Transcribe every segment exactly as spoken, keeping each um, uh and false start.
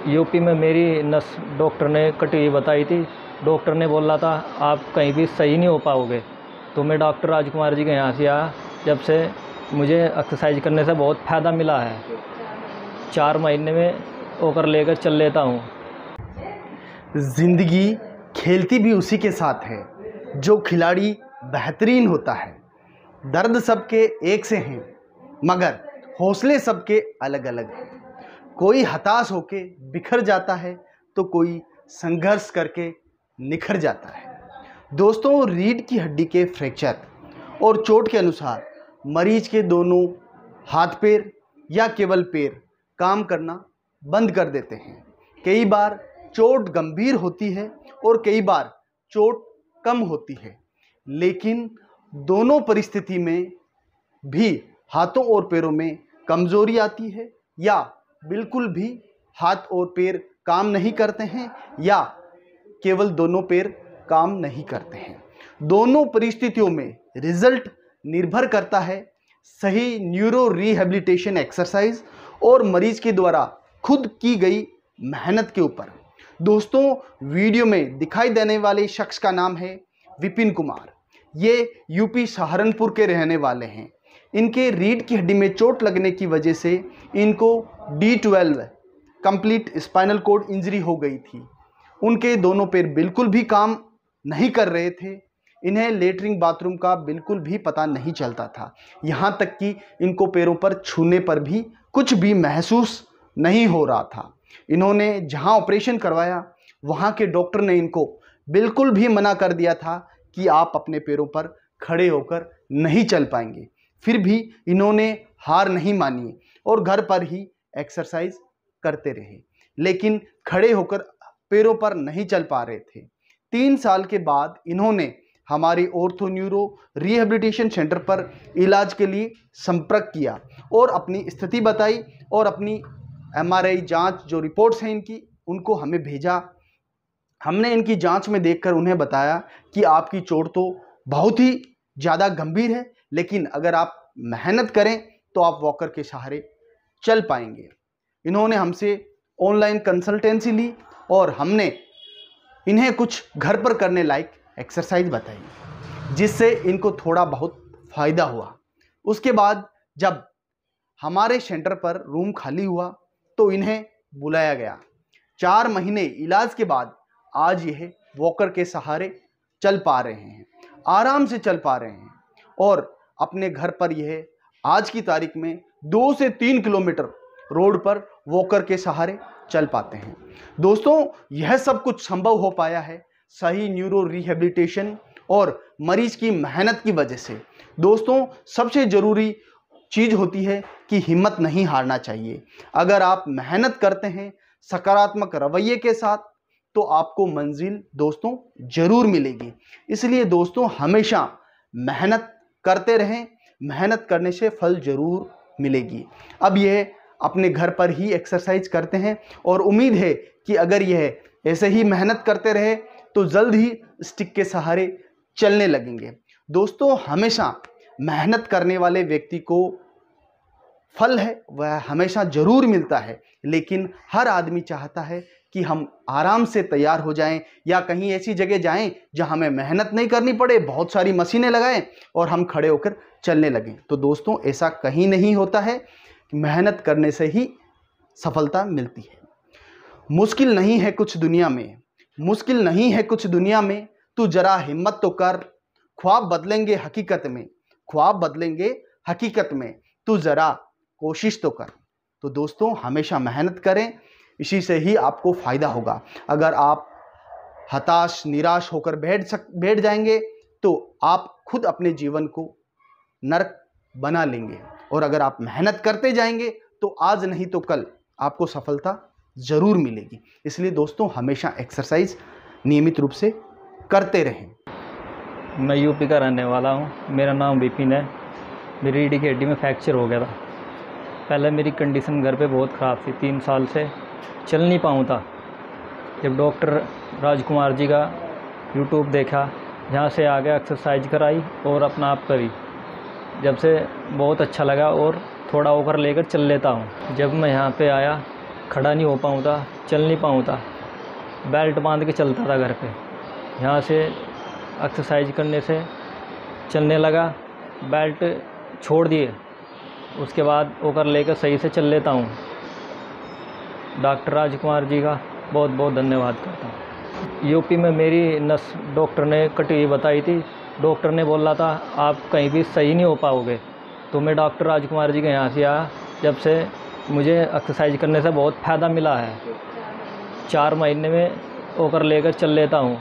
UP में मेरी नस डॉक्टर ने कटी हुई बताई थी। डॉक्टर ने बोला था आप कहीं भी सही नहीं हो पाओगे। तो मैं डॉक्टर राजकुमार जी के यहाँ से आया, जब से मुझे एक्सरसाइज करने से बहुत फ़ायदा मिला है। चार महीने में होकर लेकर चल लेता हूँ। जिंदगी खेलती भी उसी के साथ है जो खिलाड़ी बेहतरीन होता है। दर्द सबके एक से हैं, मगर हौसले सबके अलग अलग हैं। कोई हताश होके बिखर जाता है तो कोई संघर्ष करके निखर जाता है। दोस्तों, रीढ़ की हड्डी के फ्रैक्चर और चोट के अनुसार मरीज के दोनों हाथ पैर या केवल पैर काम करना बंद कर देते हैं। कई बार चोट गंभीर होती है और कई बार चोट कम होती है, लेकिन दोनों परिस्थिति में भी हाथों और पैरों में कमजोरी आती है, या बिल्कुल भी हाथ और पैर काम नहीं करते हैं, या केवल दोनों पैर काम नहीं करते हैं। दोनों परिस्थितियों में रिजल्ट निर्भर करता है सही न्यूरो रिहैबिलिटेशन एक्सरसाइज और मरीज के द्वारा खुद की गई मेहनत के ऊपर। दोस्तों, वीडियो में दिखाई देने वाले शख्स का नाम है विपिन कुमार। ये यूपी सहारनपुर के रहने वाले हैं। इनके रीढ़ की हड्डी में चोट लगने की वजह से इनको D twelve complete spinal cord injury हो गई थी। उनके दोनों पैर बिल्कुल भी काम नहीं कर रहे थे। इन्हें लेटरिन बाथरूम का बिल्कुल भी पता नहीं चलता था। यहाँ तक कि इनको पैरों पर छूने पर भी कुछ भी महसूस नहीं हो रहा था। इन्होंने जहाँ ऑपरेशन करवाया वहाँ के डॉक्टर ने इनको बिल्कुल भी मना कर दिया था कि आप अपने पैरों पर खड़े होकर नहीं चल पाएंगे। फिर भी इन्होंने हार नहीं मानी और घर पर ही एक्सरसाइज करते रहे, लेकिन खड़े होकर पैरों पर नहीं चल पा रहे थे। तीन साल के बाद इन्होंने हमारे ऑर्थो न्यूरो रिहैबिलिटेशन सेंटर पर इलाज के लिए संपर्क किया और अपनी स्थिति बताई और अपनी एमआरआई जांच जो रिपोर्ट्स हैं इनकी उनको हमें भेजा। हमने इनकी जांच में देखकर उन्हें बताया कि आपकी चोट तो बहुत ही ज़्यादा गंभीर है, लेकिन अगर आप मेहनत करें तो आप वॉकर के सहारे चल पाएंगे। इन्होंने हमसे ऑनलाइन कंसल्टेंसी ली और हमने इन्हें कुछ घर पर करने लायक एक्सरसाइज बताई, जिससे इनको थोड़ा बहुत फ़ायदा हुआ। उसके बाद जब हमारे सेंटर पर रूम खाली हुआ तो इन्हें बुलाया गया। चार महीने इलाज के बाद आज यह वॉकर के सहारे चल पा रहे हैं, आराम से चल पा रहे हैं और अपने घर पर यह आज की तारीख में दो से तीन किलोमीटर रोड पर वॉकर के सहारे चल पाते हैं। दोस्तों, यह सब कुछ संभव हो पाया है सही न्यूरो रिहैबिलिटेशन और मरीज की मेहनत की वजह से। दोस्तों, सबसे ज़रूरी चीज़ होती है कि हिम्मत नहीं हारना चाहिए। अगर आप मेहनत करते हैं सकारात्मक रवैये के साथ तो आपको मंजिल दोस्तों ज़रूर मिलेगी। इसलिए दोस्तों, हमेशा मेहनत करते रहें, मेहनत करने से फल ज़रूर मिलेगी। अब यह अपने घर पर ही एक्सरसाइज करते हैं और उम्मीद है कि अगर यह ऐसे ही मेहनत करते रहे तो जल्द ही स्टिक के सहारे चलने लगेंगे। दोस्तों, हमेशा मेहनत करने वाले व्यक्ति को फल है वह हमेशा ज़रूर मिलता है, लेकिन हर आदमी चाहता है कि हम आराम से तैयार हो जाएं या कहीं ऐसी जगह जाएं जहां हमें मेहनत नहीं करनी पड़े, बहुत सारी मशीनें लगाएं और हम खड़े होकर चलने लगें। तो दोस्तों, ऐसा कहीं नहीं होता है। मेहनत करने से ही सफलता मिलती है। मुश्किल नहीं है कुछ दुनिया में, मुश्किल नहीं है कुछ दुनिया में, तू जरा हिम्मत तो कर, ख्वाब बदलेंगे हकीकत में, ख्वाब बदलेंगे हकीकत में, तू जरा कोशिश तो कर। तो दोस्तों, हमेशा मेहनत करें, इसी से ही आपको फ़ायदा होगा। अगर आप हताश निराश होकर बैठ सक बैठ जाएंगे तो आप खुद अपने जीवन को नरक बना लेंगे, और अगर आप मेहनत करते जाएंगे तो आज नहीं तो कल आपको सफलता ज़रूर मिलेगी। इसलिए दोस्तों, हमेशा एक्सरसाइज नियमित रूप से करते रहें। मैं यूपी का रहने वाला हूँ। मेरा नाम विपिन है। मेरी रीढ़ की हड्डी में फ्रैक्चर हो गया था। पहले मेरी कंडीशन घर पे बहुत ख़राब थी, तीन साल से चल नहीं पाऊँ था। जब डॉक्टर राजकुमार जी का यूट्यूब देखा, जहाँ से आ गया, एक्सरसाइज कराई और अपना आप करी, जब से बहुत अच्छा लगा और थोड़ा होकर लेकर चल लेता हूँ। जब मैं यहाँ पे आया, खड़ा नहीं हो पाऊँ था, चल नहीं पाऊँ था, बेल्ट बांध के चलता था घर पे। यहाँ से एक्सरसाइज करने से चलने लगा, बेल्ट छोड़ दिए, उसके बाद ओकर लेकर सही से चल लेता हूँ। डॉक्टर राजकुमार जी का बहुत बहुत धन्यवाद करता हूँ। यूपी में मेरी नस डॉक्टर ने कटी हुई बताई थी। डॉक्टर ने बोला था आप कहीं भी सही नहीं हो पाओगे, तो मैं डॉक्टर राजकुमार जी के यहाँ से आया, जब से मुझे एक्सरसाइज करने से बहुत फ़ायदा मिला है। चार महीने में ओकर लेकर चल लेता हूँ।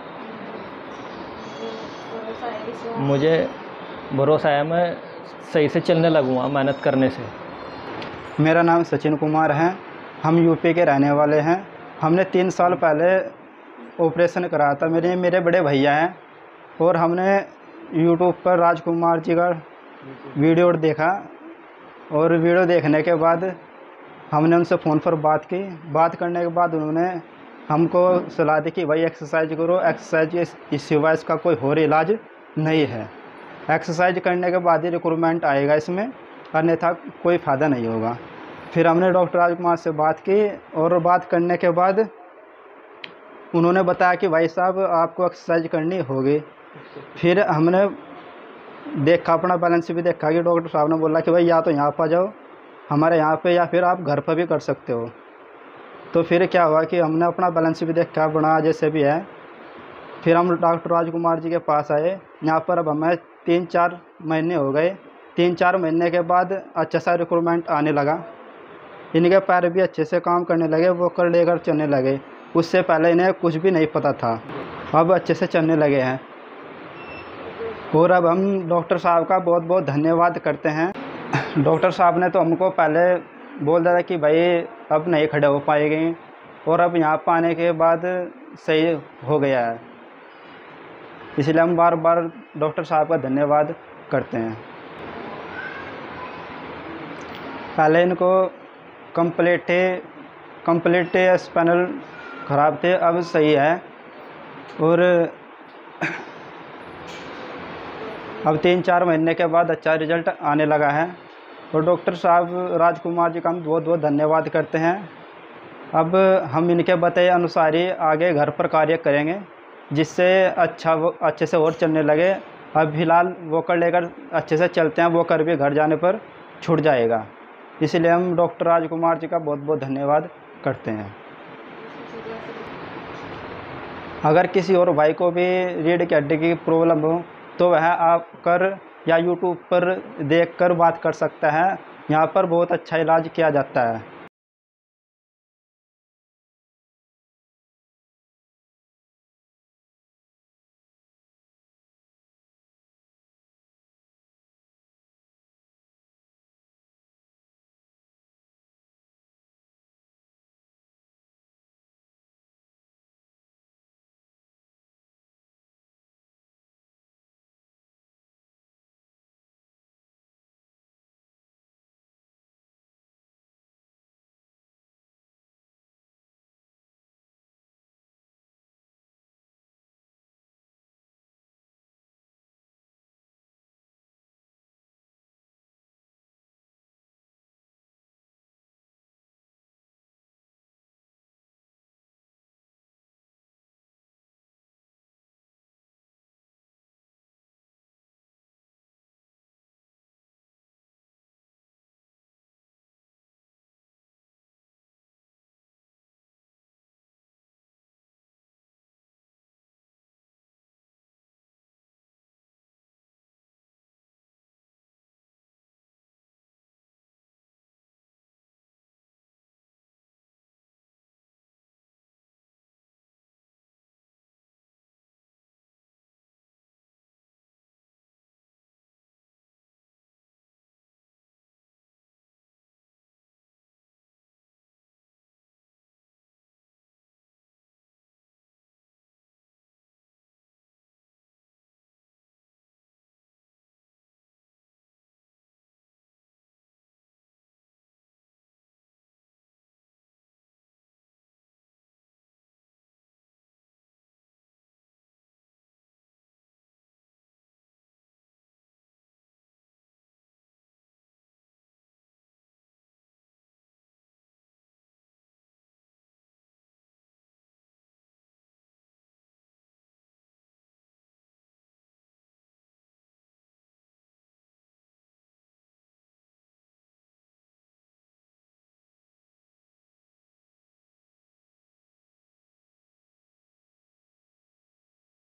मुझे भरोसा है मैं सही से चलने लगूँगा मेहनत करने से। मेरा नाम सचिन कुमार है, हम यूपी के रहने वाले हैं। हमने तीन साल पहले ऑपरेशन कराया था। मेरे मेरे बड़े भैया हैं और हमने यूट्यूब पर राजकुमार जी का वीडियो देखा और वीडियो देखने के बाद हमने उनसे फ़ोन पर बात की। बात करने के बाद उन्होंने हमको सलाह दी कि भाई एक्सरसाइज करो, एक्सरसाइज इस सिवा इसका कोई और इलाज नहीं है। एक्सरसाइज करने के बाद ही रिक्रूटमेंट आएगा इसमें, अन्यथा कोई फ़ायदा नहीं होगा। फिर हमने डॉक्टर राजकुमार से बात की और बात करने के बाद उन्होंने बताया कि भाई साहब आपको एक्सरसाइज करनी होगी। फिर हमने देखा, अपना बैलेंस भी देखा कि डॉक्टर साहब ने बोला कि भाई या तो यहाँ पर जाओ हमारे यहाँ पे, या फिर आप घर पर भी कर सकते हो। तो फिर क्या हुआ कि हमने अपना बैलेंस भी देखा, बना जैसे भी है। फिर हम डॉक्टर राजकुमार जी के पास आए। यहाँ पर अब हमें तीन चार महीने हो गए। तीन चार महीने के बाद अच्छा सा रिक्रूटमेंट आने लगा। इनके पैर भी अच्छे से काम करने लगे, वो कर लेकर चलने लगे। उससे पहले इन्हें कुछ भी नहीं पता था, अब अच्छे से चलने लगे हैं। और अब हम डॉक्टर साहब का बहुत बहुत धन्यवाद करते हैं। डॉक्टर साहब ने तो हमको पहले बोल दिया था कि भाई अब नहीं खड़े हो पाएंगे, और अब यहाँ पर आने के बाद सही हो गया है। इसलिए हम बार बार डॉक्टर साहब का धन्यवाद करते हैं। पहले इनको कंप्लीट कंप्लीट स्पाइनल ख़राब थे, अब सही है। और अब तीन चार महीने के बाद अच्छा रिजल्ट आने लगा है। और डॉक्टर साहब राजकुमार जी का हम बहुत बहुत धन्यवाद करते हैं। अब हम इनके बताए अनुसार ही आगे घर पर कार्य करेंगे, जिससे अच्छा वो अच्छे से और चलने लगे। अब फिलहाल वॉकर लेकर अच्छे से चलते हैं, वॉकर भी घर जाने पर छूट जाएगा। इसलिए हम डॉक्टर राजकुमार जी का बहुत बहुत धन्यवाद करते हैं। अगर किसी और भाई को भी रीढ़ की हड्डी की प्रॉब्लम हो तो वह आकर या यूट्यूब पर देखकर बात कर सकता है। यहाँ पर बहुत अच्छा इलाज किया जाता है।